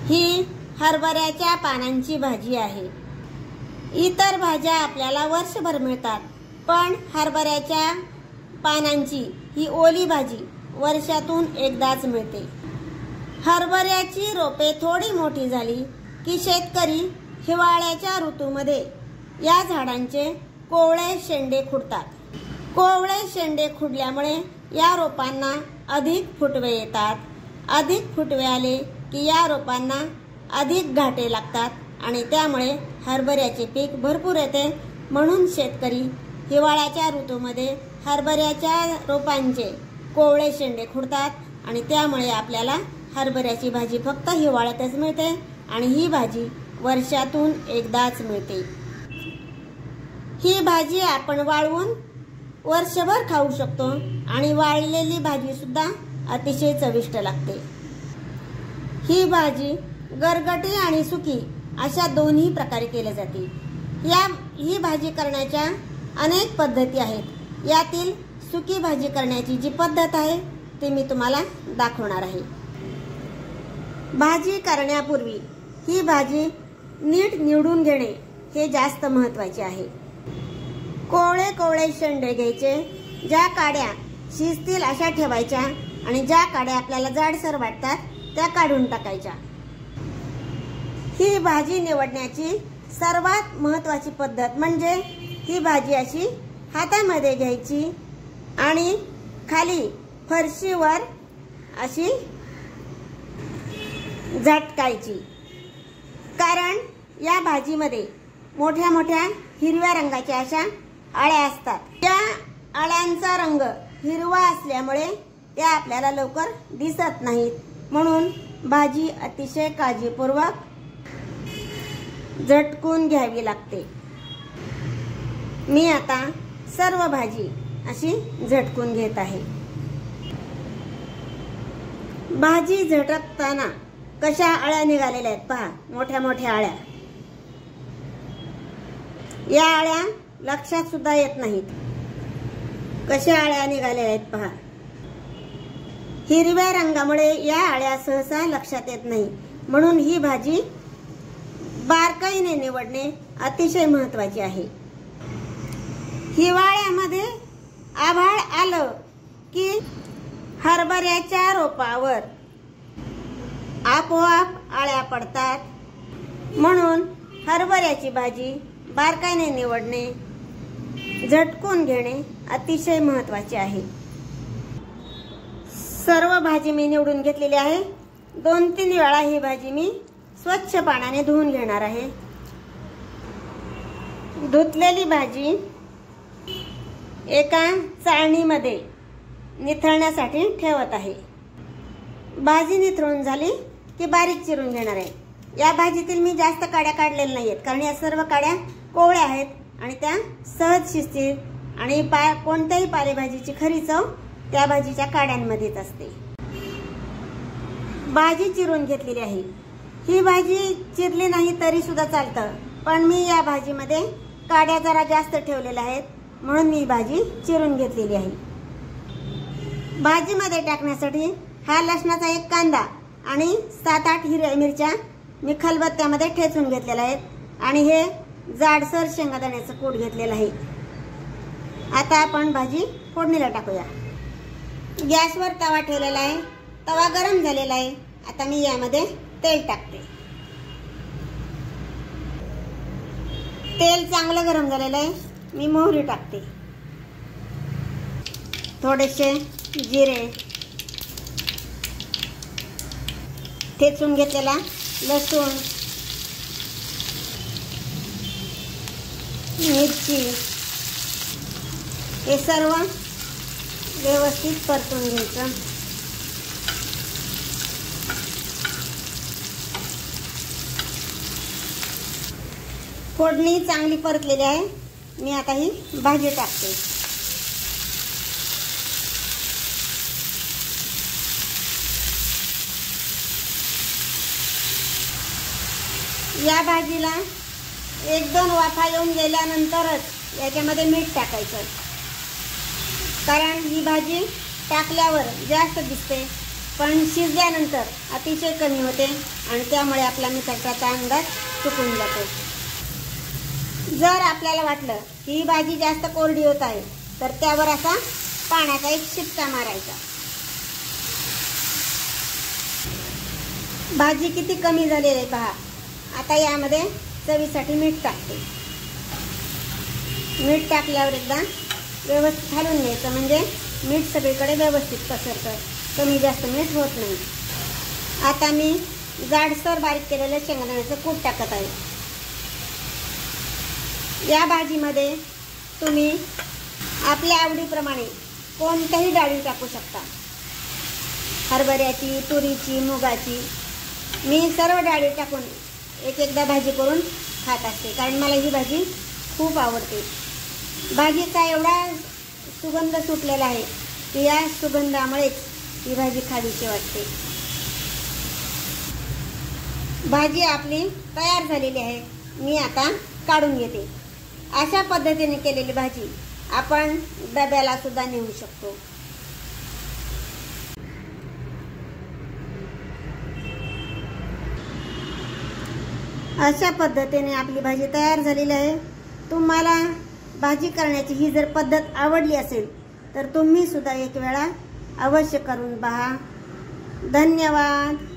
ही हरभऱ्याच्या पानांची भाजी आहे। इतर भाज्या आपल्याला वर्षभर मिळतात, पण हरभऱ्याच्या पानांची ही ओली भाजी वर्षातून एकदाच मिळते। हरभऱ्याची रोपे थोडी मोठी झाली की शेतकरी हिवाळ्याच्या ऋतूमध्ये या झाडांचे कोवळे शेंडे खुडतात। कोवळे शेंडे खुडल्यामुळे या रोपांना अधिक फुटवे येतात। अधिक फुटवे आले की या रोपांना अधिक घाटे लागतात आणि त्यामुळे हरभऱ्याचे पीक भरपूर येते। म्हणून शेतकरी हिवाळ्याच्या ऋतूमध्ये हरभऱ्याच्या रोपांचे कोवळे शेंडे खुडतात आणि त्यामुळे आपल्याला हरभऱ्याची भाजी फक्त हिवाळ्यातच मिळते आणि ही भाजी वर्षातून एकदाच मिळते। ही भाजी आपण वाळवून वर्षभर खाऊ शकतो आणि वाळलेली भाजी सुद्धा अतिशय चविष्ट लागते। ही भाजी गरगटी आणि सुकी अशा दोन्ही प्रकारे केली जाते। ही भाजी करण्याच्या अनेक पद्धती आहेत। यातील सुकी भाजी करण्याची जी पद्धत आहे ती मी तुम्हाला दाखवणार आहे। भाजी करण्यापूर्वी ही भाजी नीट निवडून घेणे हे जास्त महत्त्वाचे आहे। कोवळे कोवळे शेंडे घ्यायचे, ज्या काड्या शिजतील अशा ठेवायच्या आणि ज्या काड्या आपल्याला जाडसर वाटतात त्या काढून टाकायच्या। ही भाजी निवडण्याची सर्वात महत्त्वाची पद्धत म्हणजे ही भाजी अशी हातामध्ये घ्यायची आणि खाली फरशीवर अशी झटकायची, कारण या भाजीमध्ये मोठ्या मोठ्या हिरव्या रंगाच्या अशा आळ्या असतात। त्या आळ्यांचा रंग हिरवा असल्यामुळे त्या आपल्याला लवकर दिसत नाहीत, म्हणून भाजी अतिशय काळजीपूर्वक झटकून घ्यावी लागते। मी आता सर्व भाजी अशी झटकून घेत आहे। भाजी झटकताना कशा आळ्या निघालेल्या आहेत पहा, मोठ्या मोठ्या आळ्या। या आळ्या लक्षात सुद्धा येत नाहीत, कशा आळ्या निघालेल्या आहेत पहा। हिरव्या रंगामुळे या आळ्या सहसा लक्षात येत नाही, म्हणून ही भाजी बारकाईने निवडणे अतिशय महत्त्वाचे आहे। हिवाळ्यामध्ये आभाळ आलं की हरभऱ्याच्या रोपावर आपोआप आळ्या पडतात, म्हणून हरभऱ्याची भाजी बारकाईने निवडणे, झटकून घेणे अतिशय महत्त्वाचे आहे। सर्व भाजी मी निवडून घेतलेली आहे। 2-3 वेळा ही भाजी मी स्वच्छ पाण्याने धुवून घेणार आहे। धुतलेली भाजी एका चाळणीमध्ये निथळण्यासाठी ठेवत आहे। भाजी निथळून झाली की बारीक चिरून घेणार आहे। या भाजीतील मी जास्त काड्या काढलेल्या नाहीत, कारण या सर्व काड्या कोवळ्या आहेत आणि त्या सहज शिजतील आणि कोणत्याही पालेभाजीची खरी चव त्या भाजीच्या काड्यांमध्येच असते। भाजी चिरून घेतलेली आहे। ही भाजी चिरली नाही तरी सुद्धा चालतं, पण मी या भाजीमध्ये काड्या जरा जास्त ठेवलेल्या आहेत, म्हणून मी भाजी चिरून घेतलेली आहे। भाजीमध्ये टाकण्यासाठी हा लसणाचा एक कांदा आणि 7-8 हिरव्या मिरच्या मी खलबत्त्यामध्ये ठेचून घेतलेल्या आहेत आणि हे जाडसर शेंगदाण्याचं कूट घेतलेलं आहे। आता आपण भाजी फोडणीला टाकूया। गॅसवर तवा ठेवलेला आहे, तवा गरम झालेला आहे। आता मी यामध्ये तेल टाकते। तेल चांगलं गरम झालेलं आहे, मी मोहरी टाकते, थोडेसे जिरे, ठेचून घेतलेला लसूण, मिरची हे सर्व व्यवस्थित परतून घ्यायचं। फोडणी चांगली परतलेली आहे, मी आता ही भाजी टाकते। या भाजीला 1-2 वाफा येऊन गेल्यानंतरच याच्यामध्ये मीठ टाकायचं, कारण ही भाजी टाकल्यावर जास्त दिसते पण शिजल्यानंतर अतिशय कमी होते आणि त्यामुळे आपला मिठाचा अंदाज चुकून जातो. जर आपल्याला वाटलं की ही भाजी जास्त कोरडी होत आहे तर त्यावर असा पाण्याचा एक शिपका मारायचा. भाजी किती कमी झालेली आहे पहा. आता यामध्ये चवीसाठी मीठ टाकते. मीठ टाकल्यावर एकदा व्यवस्थित हलवून घ्यायचं, म्हणजे मीठ सगळीकडे व्यवस्थित पसरतं, कमी जास्त मीठ होत नाही. आता मी जाडसर बारीक केलेलं शेंगदाण्याचं कूट टाकत आहे. या भाजीमध्ये तुम्ही आपल्या आवडीप्रमाणे कोणत्याही डाळी टाकू शकता. हरभऱ्याची, तुरीची, मुगाची. मी सर्व डाळी टाकून एकदा भाजी करून खात असते, कारण मला ही भाजी खूप आवडते. भाजीचा एवढा सुगंध सुटलेला आहे की या सुगंधामुळेच ही भाजी खावीशी वाटते. भाजी आपली तयार झालेली आहे. मी आता काढून घेते. अशा पद्धतीने केलेली भाजी आपण डब्याला सुद्धा नेऊ शकतो. अशा पद्धतीने आपली भाजी तयार झालेली आहे. तुम्हाला भाजी करण्याची ही जर पद्धत आवडली असेल तर तुम्ही सुद्धा एक वेळा अवश्य करून पहा. धन्यवाद.